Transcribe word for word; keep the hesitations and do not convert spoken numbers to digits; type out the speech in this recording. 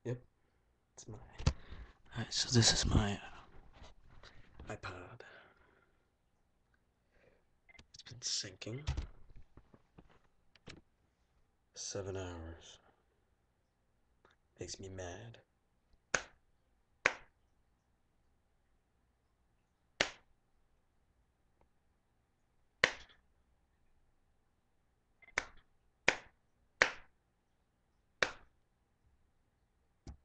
Yep, it's my Alright, so this is my iPod. It's been sinking. Seven hours. Makes me mad.